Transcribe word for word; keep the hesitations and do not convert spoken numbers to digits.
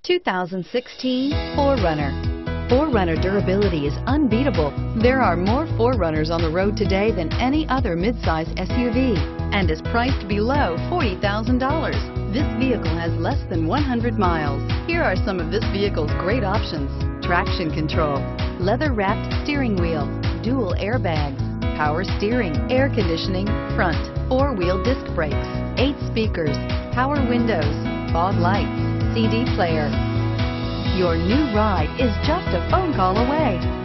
two thousand sixteen four runner. four runner durability is unbeatable. There are more four runners on the road today than any other midsize S U V and is priced below forty thousand dollars. This vehicle has less than one hundred miles. Here are some of this vehicle's great options: traction control, leather-wrapped steering wheel, dual airbags, power steering, air conditioning, front, four-wheel disc brakes, eight speakers, power windows, fog lights, C D player. Your new ride is just a phone call away.